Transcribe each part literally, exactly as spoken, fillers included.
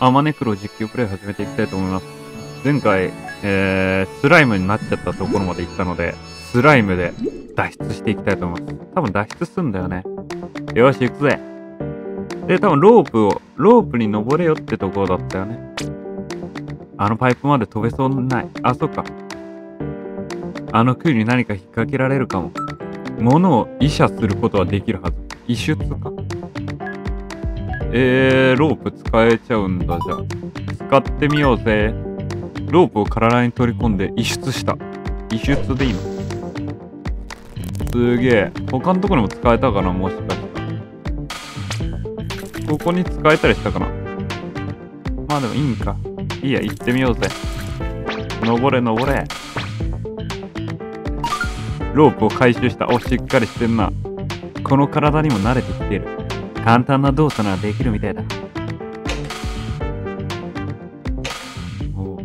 アマネクロ実況プレイ始めていきたいと思います。前回、えー、スライムになっちゃったところまで行ったので、スライムで脱出していきたいと思います。多分脱出すんだよね。よし、行くぜ。で、多分ロープを、ロープに登れよってところだったよね。あのパイプまで飛べそうにない。あ、そっか。あの杭に何か引っ掛けられるかも。物を移射することはできるはず。移出か。えー、ロープ使えちゃうんだ、じゃあ。使ってみようぜ。ロープを体に取り込んで移出した。移出でいいの？すげえ。他のところにも使えたかな、もしかしたら。ここに使えたりしたかな。まあでもいいんか。いいや、行ってみようぜ。登れ登れ。ロープを回収した。お、しっかりしてんな。この体にも慣れてきてる。簡単な動作ならできるみたいだ。お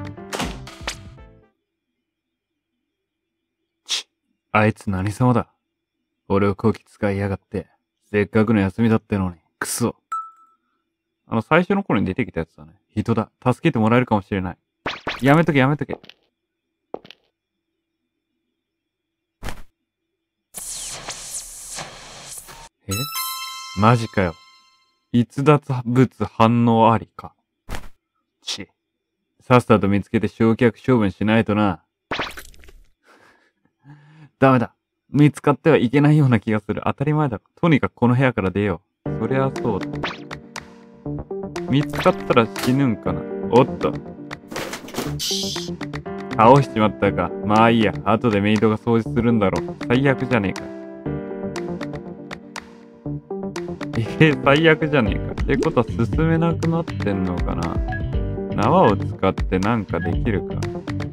ち、あいつ何様だ。俺をこき使いやがって。せっかくの休みだってのに。くそ。あの、最初の頃に出てきたやつだね。人だ。助けてもらえるかもしれない。やめとけやめとけ。え？マジかよ。逸脱物反応ありか。ち。さっさと見つけて焼却処分しないとな。ダメだ。見つかってはいけないような気がする。当たり前だ。とにかくこの部屋から出よう。そりゃそうだ。見つかったら死ぬんかな。おっと。倒しちまったか。まあいいや。後でメイドが掃除するんだろう。最悪じゃねえか。えー、最悪じゃねえか。ってことは進めなくなってんのかな。縄を使ってなんかできるか。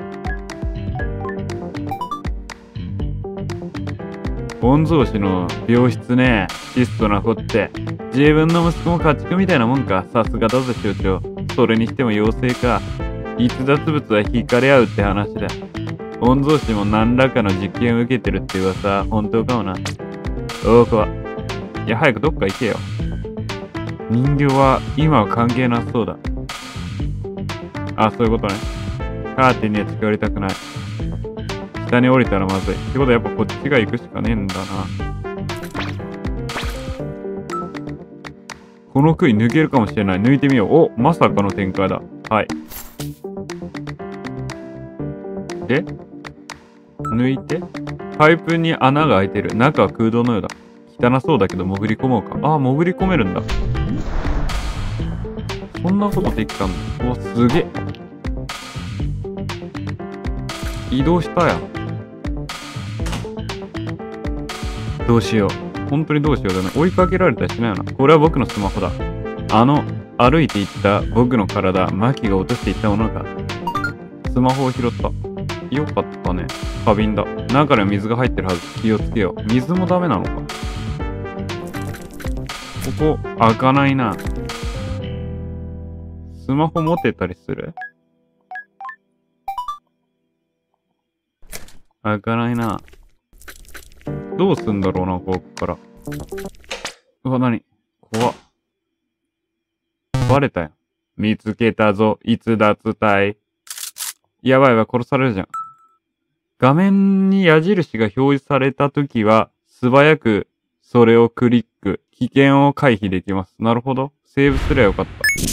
御曹司の病室ね。質素な子って。自分の息子も家畜みたいなもんか。さすがだぜ所長。それにしても妖精か。逸脱物は惹かれ合うって話だ。御曹司も何らかの実験を受けてるって噂、本当かもな。おうこは。いや、早くどっか行けよ。人形は今は関係なさそうだ。あ、そういうことね。カーテンには近寄りたくない。下に降りたらまずい。ってことはやっぱこっちが行くしかねえんだな。この杭抜けるかもしれない。抜いてみよう。お、まさかの展開だ。はい。で抜いてパイプに穴が開いてる。中は空洞のようだ。汚そうだけど潜り込もうか。ああ、潜り込めるんだ。そんなことできたんだ。うわ、すげえ。移動したやん。どうしよう。本当にどうしようだね。追いかけられたりしないよな。これは僕のスマホだ。あの、歩いていった僕の体、マキが落としていったものか。スマホを拾った。よかったね。花瓶だ。中には水が入ってるはず。気をつけよう。水もダメなのか。ここ、開かないな。スマホ持てたりする？開かないな。どうすんだろうな、こっから。うわ、なに？怖っ。バレたよ。見つけたぞ、逸脱体。やばいやばい、殺されるじゃん。画面に矢印が表示されたときは、素早くそれをクリック。危険を回避できます。なるほど。セーブすればよかった。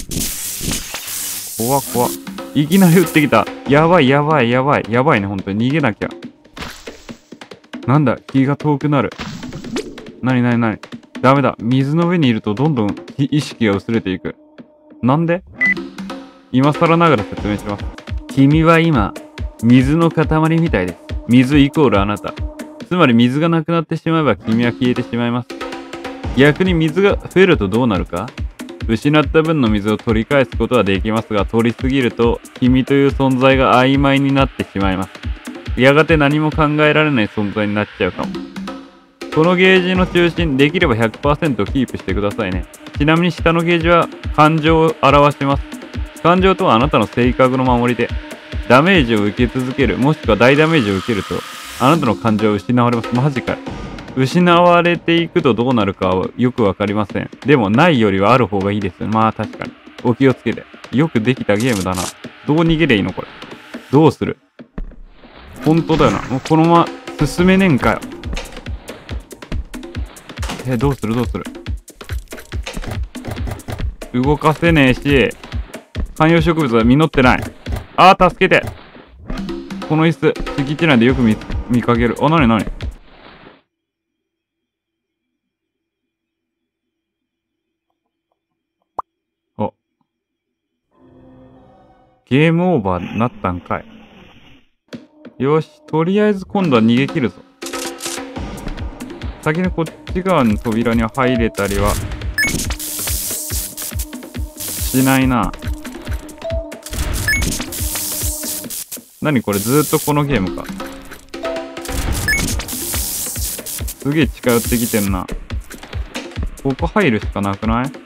怖っ怖っ。いきなり撃ってきた。やばいやばいやばい。やばいね、ほんとに。逃げなきゃ。なんだ、気が遠くなる。なになになに。ダメだ。水の上にいるとどんどん意識が薄れていく。なんで？今更ながら説明します。君は今、水の塊みたいです。水イコールあなた。つまり水がなくなってしまえば君は消えてしまいます。逆に水が増えるとどうなるか？失った分の水を取り返すことはできますが、取りすぎると君という存在が曖昧になってしまいます。やがて何も考えられない存在になっちゃうかも。このゲージの中心、できれば ひゃくパーセント キープしてくださいね。ちなみに下のゲージは感情を表します。感情とはあなたの性格の守りで、ダメージを受け続ける、もしくは大ダメージを受けると、あなたの感情は失われます。マジかよ。失われていくとどうなるかはよくわかりません。でもないよりはある方がいいですよ。まあ確かに。 お気をつけて。よくできたゲームだな。どう逃げりゃいいのこれ。どうする？本当だよな。もうこのまま進めねえんかよ。え、どうするどうする？動かせねえし、観葉植物は実ってない。あー、助けて。この椅子、敷地内でよく 見, 見かける。あ、なになに？あ。ゲームオーバーになったんかい。よし、とりあえず今度は逃げ切るぞ。先にこっち側の扉には入れたりはしないな。何これ、ずーっとこのゲームか。すげえ近寄ってきてんな。ここ入るしかなくない？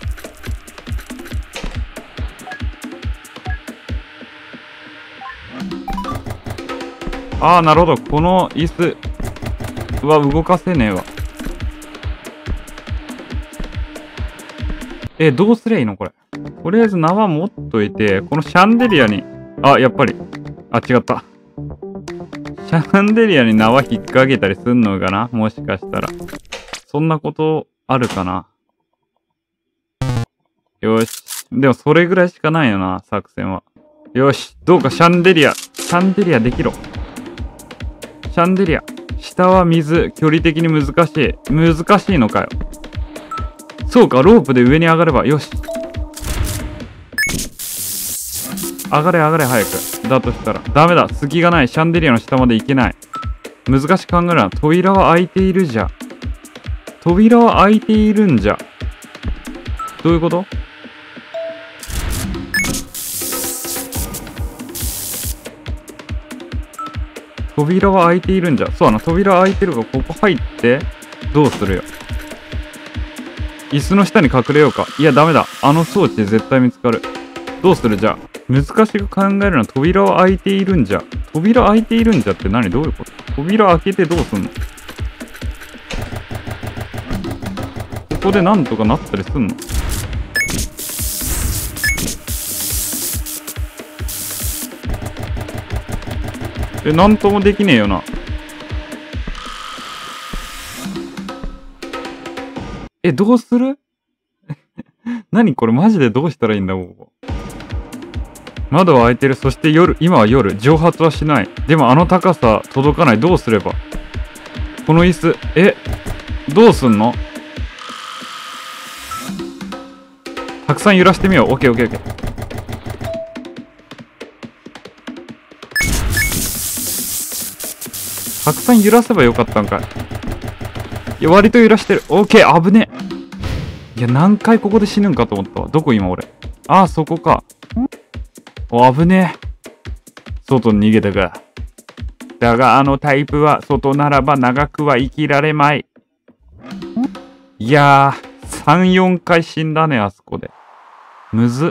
ああ、なるほど。この椅子は動かせねえわ。え、どうすりゃいいのこれ。とりあえず縄持っといて、このシャンデリアに、あ、やっぱり。あ、違った。シャンデリアに縄引っ掛けたりすんのかな？もしかしたら。そんなことあるかな？よし。でもそれぐらいしかないよな、作戦は。よし。どうかシャンデリア。シャンデリアできろ。シャンデリア。下は水。距離的に難しい。難しいのかよ。そうか、ロープで上に上がれば。よし。上がれ上がれ早く。だとしたら。ダメだ。隙がない。シャンデリアの下まで行けない。難しく考えるな。扉は開いているじゃ。扉は開いているんじゃ。どういうこと？扉は開いているんじゃ。そうだな。扉開いてるから、ここ入って、どうするよ。椅子の下に隠れようか。いや、ダメだ。あの装置で絶対見つかる。どうするじゃあ。難しく考えるのは扉は開いているんじゃ。扉開いているんじゃって何？どういうこと？扉開けてどうすんの？ここでなんとかなったりすんの？え、なんともできねえよな。え、どうする？何これマジでどうしたらいいんだ、ここ。窓は開いてる。そして夜、今は夜。蒸発はしない。でもあの高さ届かない。どうすれば？この椅子、え、どうすんの？たくさん揺らしてみよう。オッケーオッケーオッケー。たくさん揺らせばよかったんかい。いや、割と揺らしてる。オッケー、危ねえ。いや、何回ここで死ぬんかと思ったわ。どこ今俺。ああ、そこか。お、危ねえ。外に逃げたか。だが、あのタイプは外ならば長くは生きられまい。いやー、さん、よんかい死んだね、あそこで。むずっ。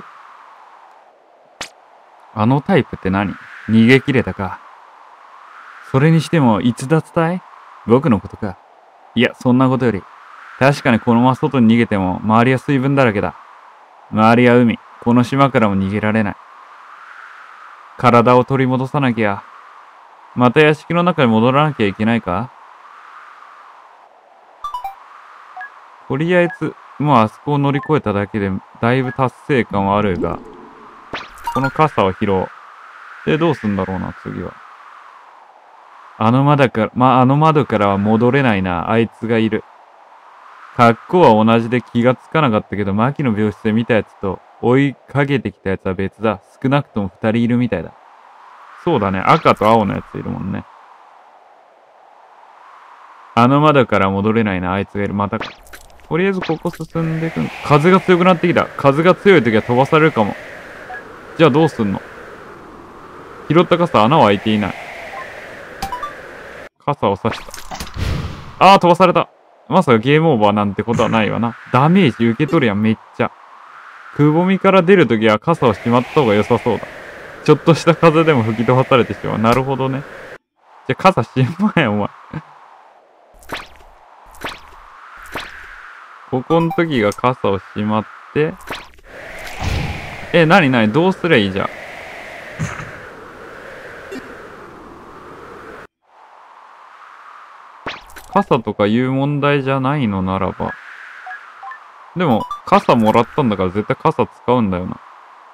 あのタイプって何？逃げ切れたか。それにしても、逸脱隊？僕のことか。いや、そんなことより。確かにこのまま外に逃げても、周りは水分だらけだ。周りは海。この島からも逃げられない。体を取り戻さなきゃ。また屋敷の中に戻らなきゃいけないか？とりあえず、もうあそこを乗り越えただけで、だいぶ達成感はあるが、この傘を拾おう。で、どうすんだろうな、次は。あの窓から、まあ、あの窓からは戻れないな。あいつがいる。格好は同じで気がつかなかったけど、牧の病室で見たやつと追いかけてきたやつは別だ。少なくとも二人いるみたいだ。そうだね。赤と青のやついるもんね。あの窓から戻れないな。あいつがいる。またか。とりあえずここ進んでいくん。風が強くなってきた。風が強い時は飛ばされるかも。じゃあどうすんの？拾った傘穴は開いていない。傘を差した。ああ、飛ばされた。まさかゲームオーバーなんてことはないわな。ダメージ受け取るやん、めっちゃ。くぼみから出るときは傘をしまった方が良さそうだ。ちょっとした風でも吹き飛ばされてしまう。なるほどね。じゃあ傘しまえよ、お前。ここの時が傘をしまって、 え、なになにどうすりゃいいじゃん。傘とかいう問題じゃないのならば。でも、傘もらったんだから絶対傘使うんだよな。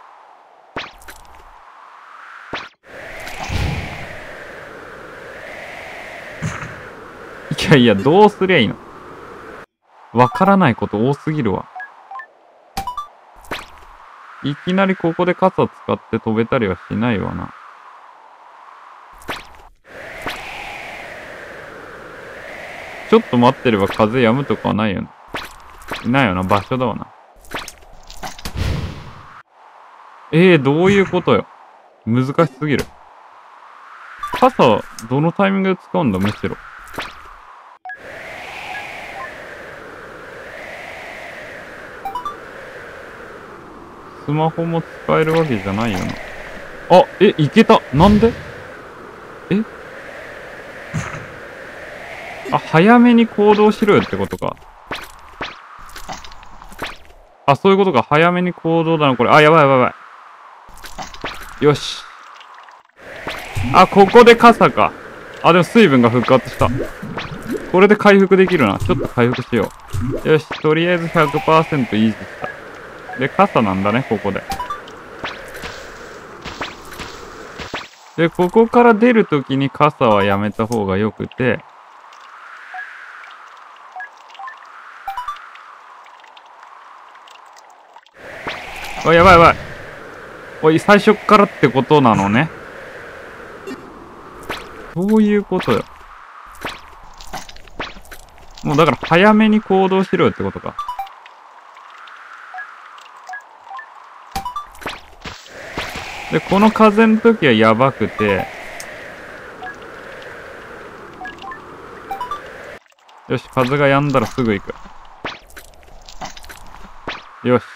いやいや、どうすりゃいいの？わからないこと多すぎるわ。いきなりここで傘使って飛べたりはしないわな。ちょっと待ってれば風止むとかはないよな。ないよな、場所だわな。えー、どういうことよ。難しすぎる。傘、どのタイミングで使うんだ、むしろ。スマホも使えるわけじゃないよな。あ、え、いけた。なんで？え？あ、早めに行動しろよってことか。あ、そういうことか。早めに行動だな、これ。あ、やばいやばいやばい。よし。あ、ここで傘か。あ、でも水分が復活した。これで回復できるな。ちょっと回復しよう。よし、とりあえず ひゃくパーセント 維持した。で、傘なんだね、ここで。で、ここから出るときに傘はやめた方がよくて、あ、やばいやばい。おい、最初っからってことなのね。そういうことよ。もうだから早めに行動しろよってことか。で、この風の時はやばくて、よし、風が止んだらすぐ行く。よし。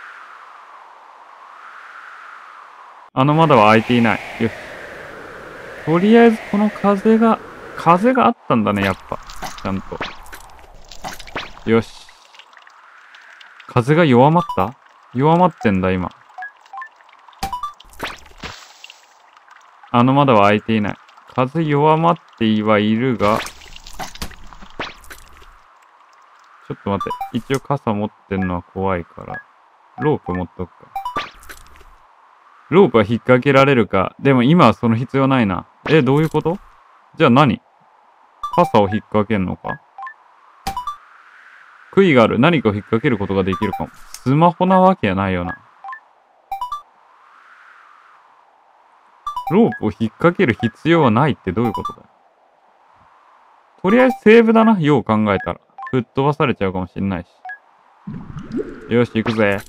あの窓は開いていない。よし。とりあえずこの風が、風があったんだね、やっぱ。ちゃんと。よし。風が弱まった？弱まってんだ、今。あの窓は開いていない。風弱まってはいるが、ちょっと待って。一応傘持ってんのは怖いから、ロープ持っとくか。ロープは引っ掛けられるか。でも今はその必要ないな。え、どういうこと？じゃあ何？傘を引っ掛けんのか？杭がある。何かを引っ掛けることができるかも。スマホなわけやないよな。ロープを引っ掛ける必要はないってどういうことだよ。とりあえずセーブだな。よう考えたら。吹っ飛ばされちゃうかもしんないし。よし、行くぜ。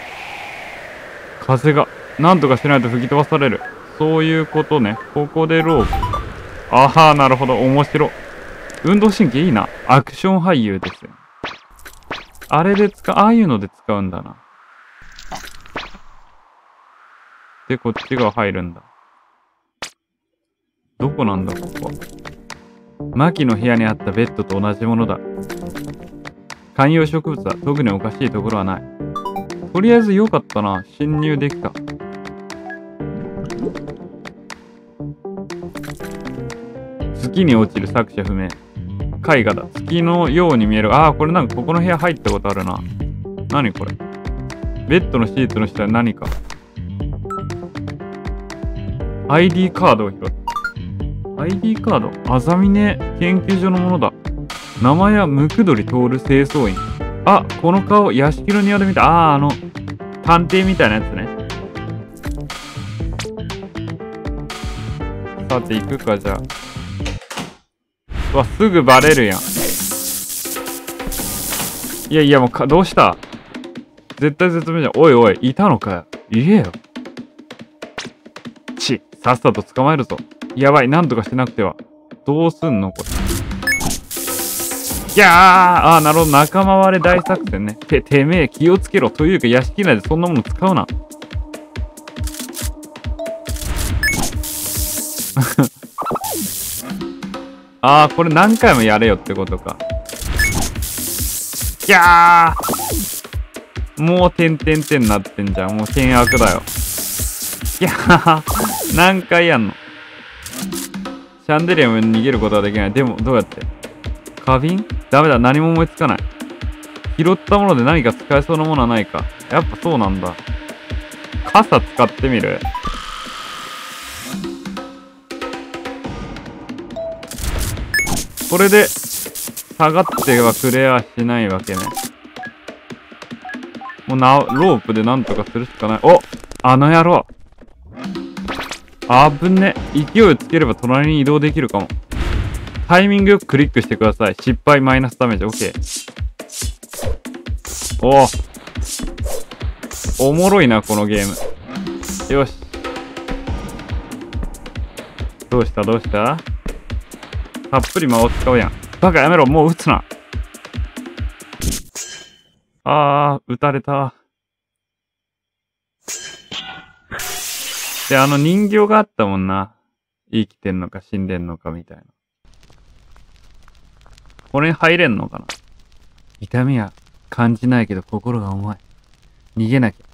風が、なんとかしないと吹き飛ばされる。そういうことね。ここでロープか。ああ、なるほど。面白。運動神経いいな。アクション俳優ですよ。あれで使う、ああいうので使うんだな。で、こっちが入るんだ。どこなんだ、ここは。マキの部屋にあったベッドと同じものだ。観葉植物だ。特におかしいところはない。とりあえず良かったな。侵入できた。月に落ちる作者不明。絵画だ。月のように見える。ああ、これなんかここの部屋入ったことあるな。何これ。ベッドのシーツの下に何か。アイディー カードを拾った。アイディー カード？アザミネ研究所のものだ。名前はムクドリトール清掃員。あ、この顔、屋敷の庭で見た。ああ、あの、探偵みたいなやつね。さて、行くか、じゃあ。うわ、すぐバレるやん。いやいや、もうか、どうした？絶対絶命じゃん。おいおい、いたのかよ。言えよ。ち、さっさと捕まえるぞ。やばい、なんとかしなくては。どうすんのこれ。いやー、あー、なるほど。仲間割れ大作戦ね。て、てめえ、気をつけろ。というか、屋敷内でそんなもの使うな。あー、これ何回もやれよってことか。いやーもう点々点なってんじゃん。もう険悪だよ。いやー、何回やんの。シャンデリアも逃げることはできない。でも、どうやって？花瓶？ダメだ。何も思いつかない。拾ったもので何か使えそうなものはないか。やっぱそうなんだ。傘使ってみる？これで、下がってはくれやしないわけね。もうな、ロープでなんとかするしかない。お！あの野郎！あぶね。勢いをつければ隣に移動できるかも。タイミングよくクリックしてください。失敗マイナスダメージ。オッケー。おお。おもろいな、このゲーム。よし。どうしたどうした？たっぷり魔を使うやん。バカやめろ、もう撃つな。あー、撃たれた。で、あの人形があったもんな。生きてんのか死んでんのかみたいな。これに入れんのかな？痛みは感じないけど心が重い。逃げなきゃ。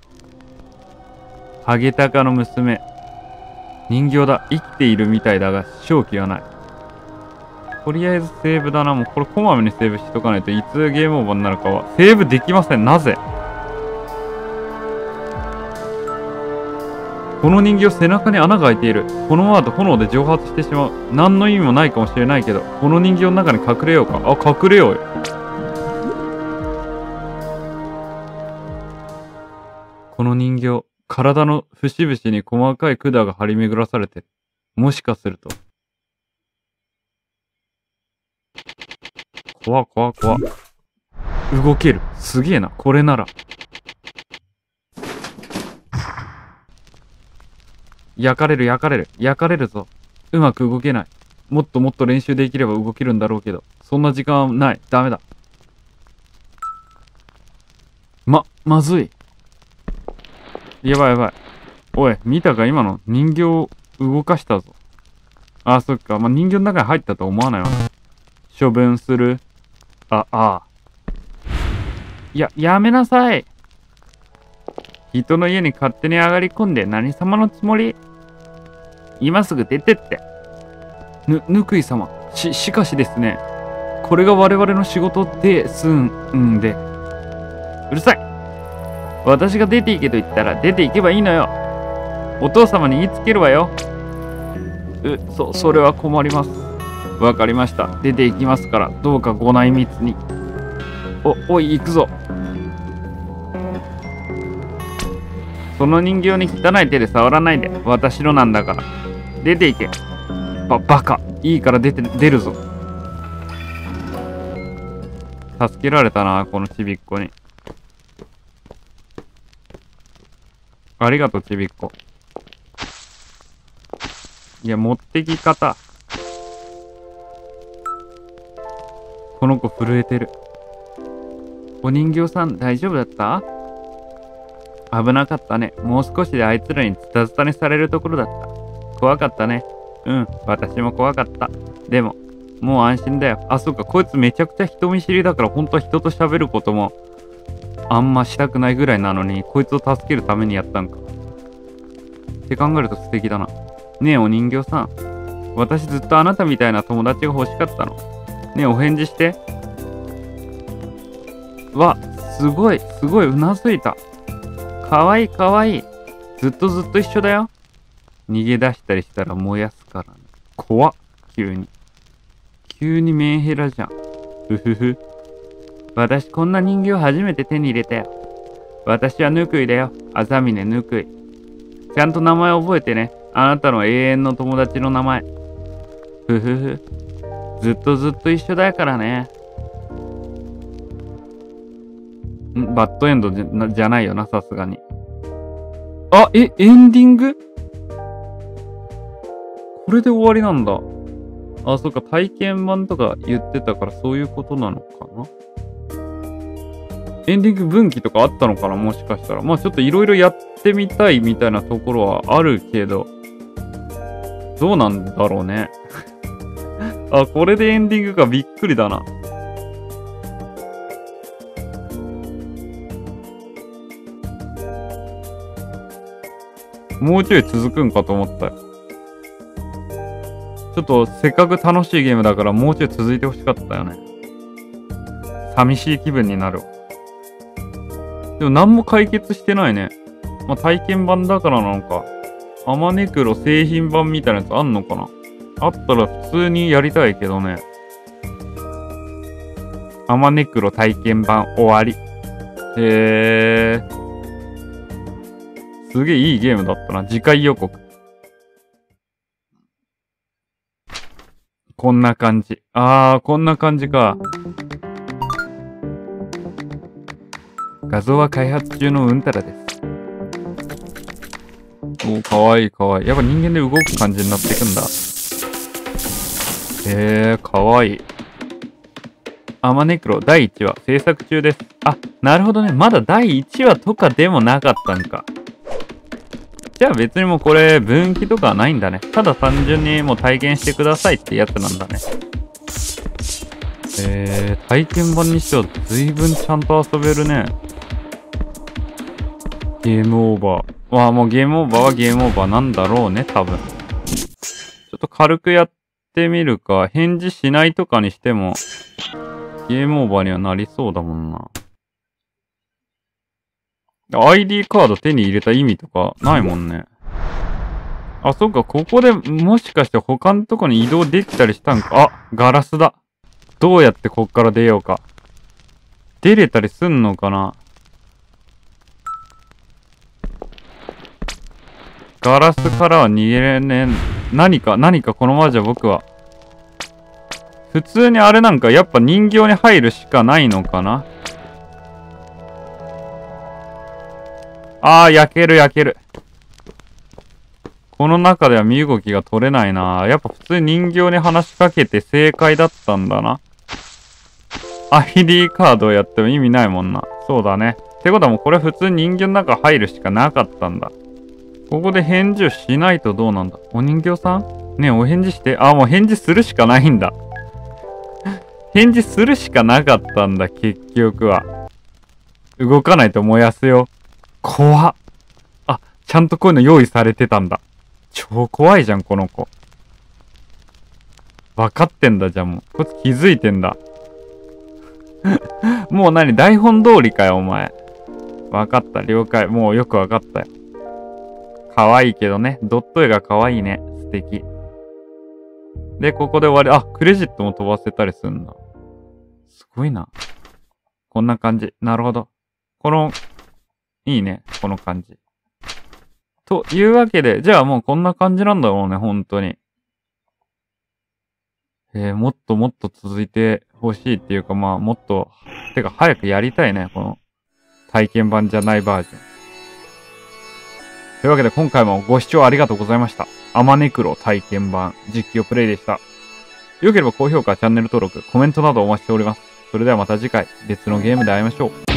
ハゲタカの娘。人形だ。生きているみたいだが、正気はない。とりあえずセーブだな。もうこれこまめにセーブしとかないといつゲームオーバーになるかは。セーブできません。なぜ？この人形背中に穴が開いている。このままだと炎で蒸発してしまう。何の意味もないかもしれないけど、この人形の中に隠れようか。あ、隠れようよ。この人形、体の節々に細かい管が張り巡らされてる。もしかすると。怖っ怖っ怖っ。動ける。すげえな。これなら。焼かれる焼かれる。焼かれるぞ。うまく動けない。もっともっと練習できれば動けるんだろうけど、そんな時間はない。ダメだ。ま、まずい。やばいやばい。おい、見たか今の人形を動かしたぞ。あ、そっか。まあ、人形の中に入ったとは思わないわ。処分する。あ、ああ。いや、やめなさい。人の家に勝手に上がり込んで何様のつもり？今すぐ出てって。ぬ、ぬくい様。し、しかしですね。これが我々の仕事ですんで。うるさい。私が出て行けと言ったら出て行けばいいのよ。お父様に言いつけるわよ。う、そ、それは困ります。わかりました。出て行きますから、どうかご内密に。お、おい、行くぞ。その人形に汚い手で触らないで。私のなんだから。出て行け。ば、バカ。いいから出て、出るぞ。助けられたな、このちびっこに。ありがとう、ちびっこ。いや、持ってき方。この子震えてる。お人形さん、大丈夫だった？危なかったね。もう少しであいつらにズタズタにされるところだった。怖かったね。うん、私も怖かった。でも、もう安心だよ。あ、そうか、こいつめちゃくちゃ人見知りだから、本当は人と喋ることもあんましたくないぐらいなのに、こいつを助けるためにやったんか。って考えると素敵だな。ねえ、お人形さん。私ずっとあなたみたいな友達が欲しかったの。ねえ、お返事して。わ、すごい、すごい、うなずいた。かわいいかわいい。ずっとずっと一緒だよ。逃げ出したりしたら燃やすからね。怖っ、急に。急にメンヘラじゃん。ふふふ。私こんな人形初めて手に入れたよ。私はぬくいだよ。あざみねぬくい。ちゃんと名前覚えてね。あなたの永遠の友達の名前。ふふふ。ずっとずっと一緒だからね。んバッドエンドじゃ、じゃないよな、さすがに。あ、え、エンディング？これで終わりなんだ。あ、そっか、体験版とか言ってたからそういうことなのかな？エンディング分岐とかあったのかな、もしかしたら。まあちょっといろいろやってみたいみたいなところはあるけど、どうなんだろうね。あ、これでエンディングか、びっくりだな。 もうちょい続くんかと思ったよ。ちょっとせっかく楽しいゲームだからもうちょい続いてほしかったよね。寂しい気分になる。でも何も解決してないね。まあ、体験版だからなのか。アマネクロ製品版みたいなやつあんのかな。あったら普通にやりたいけどね。アマネクロ体験版終わり。へー。すげえいいゲームだったな。次回予告。こんな感じ。あー、こんな感じか。画像は開発中のうんたらです。おー、かわいいかわいい。やっぱ人間で動く感じになっていくんだ。へー、かわいい。アマネクロだいいちわ制作中です。あ、なるほどね。まだだいいちわとかでもなかったんか。じゃあ別にもうこれ分岐とかはないんだね。ただ単純にもう体験してくださいってやつなんだね。えー、体験版にしては随分ちゃんと遊べるね。ゲームオーバー。わあ、もうゲームオーバーはゲームオーバーなんだろうね、多分。ちょっと軽くやってみるか。返事しないとかにしても、ゲームオーバーにはなりそうだもんな。アイディー カード手に入れた意味とかないもんね。あ、そっか、ここでもしかして他のとこに移動できたりしたんか。あ、ガラスだ。どうやってこっから出ようか。出れたりすんのかな。ガラスからは逃げれねえ。何か、何かこのままじゃ僕は。普通にあれなんかやっぱ人形に入るしかないのかな。あー、焼ける焼ける。この中では身動きが取れないな。やっぱ普通に人形に話しかけて正解だったんだな。アイディー カードをやっても意味ないもんな。そうだね。ってことはもうこれ普通に人形の中入るしかなかったんだ。ここで返事をしないとどうなんだ。お人形さんねえ、お返事して。あ、もう返事するしかないんだ。返事するしかなかったんだ、結局は。動かないと燃やすよ。怖っ。あ、ちゃんとこういうの用意されてたんだ。超怖いじゃん、この子。分かってんだ、じゃあもう。こいつ気づいてんだ。もう何台本通りかよ、お前。分かった、了解。もうよく分かったよ。可愛いけどね。ドット絵が可愛いね。素敵。で、ここで終わり。あ、クレジットも飛ばせたりすんだ。すごいな。こんな感じ。なるほど。この、いいね。この感じ。というわけで、じゃあもうこんな感じなんだろうね、本当に。えー、もっともっと続いてほしいっていうか、まあ、もっと、てか早くやりたいね、この体験版じゃないバージョン。というわけで今回もご視聴ありがとうございました。アマネクロ体験版実況プレイでした。良ければ高評価、チャンネル登録、コメントなどお待ちしております。それではまた次回、別のゲームで会いましょう。